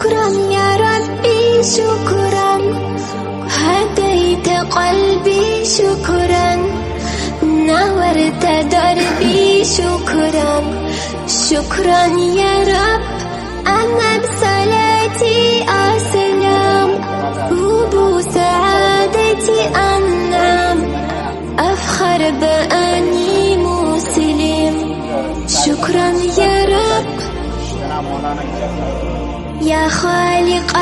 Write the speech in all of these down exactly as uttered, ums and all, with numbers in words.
شكرا يا ربي شكرا، هديت قلبي شكرا، نورت دربي شكرا. شكرا يا رب، أنا بصلاتي أسلم، وبسعادتي أنعم، أفخر بأني مسلم. شكرا يا رب يا خالق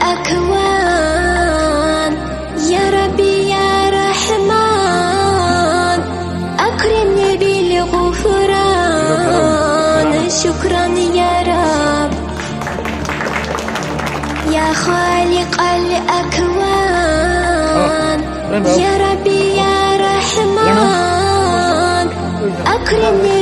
الأكوان، يا ربي يا رحمن، أكرمني بالغفران. شكرا يا رب يا خالق الأكوان، يا ربي يا رحمن، أكرمني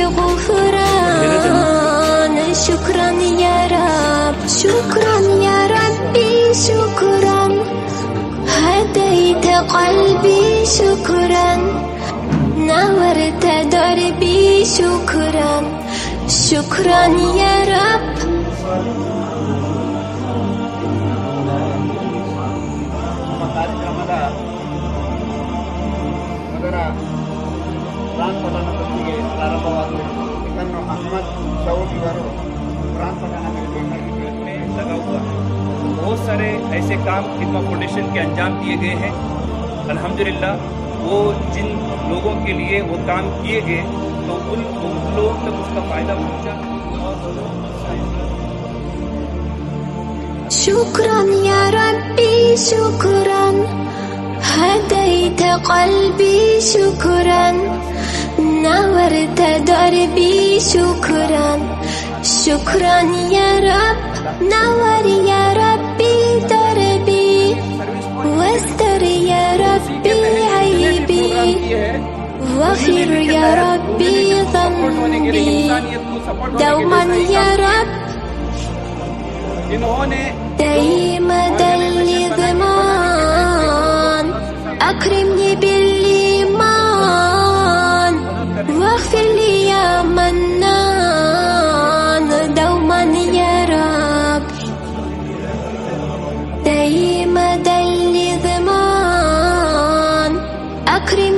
بالغفران. شكرا يا رب، شكرا يا ربي شكرا، هديت قلبي شكرا، نورت دربي شكرا. شكرا يا رب. बहुत सारे ऐसे काम खिदमत फाउंडेशन के अंजाम दिए गए हैं। अल्हम्दुलिल्लाह वो जिन लोगों के लिए वो काम किए गए तो उन उन लोगों तक उसका फायदा पहुंचा। شكرا يا ربي شكرا، هديت قلبي شكرا، نورت دربي شكرا. شكرا يا رب، نور يا ربي دربي، واستر يا ربي عيبي، واغفر يا ربي ذنبي دوما يا رب. دايما الضمان، أكرمني بالإيمان، واغفر لي يا منان دوما يا رب. دايما الضمان، أكرمني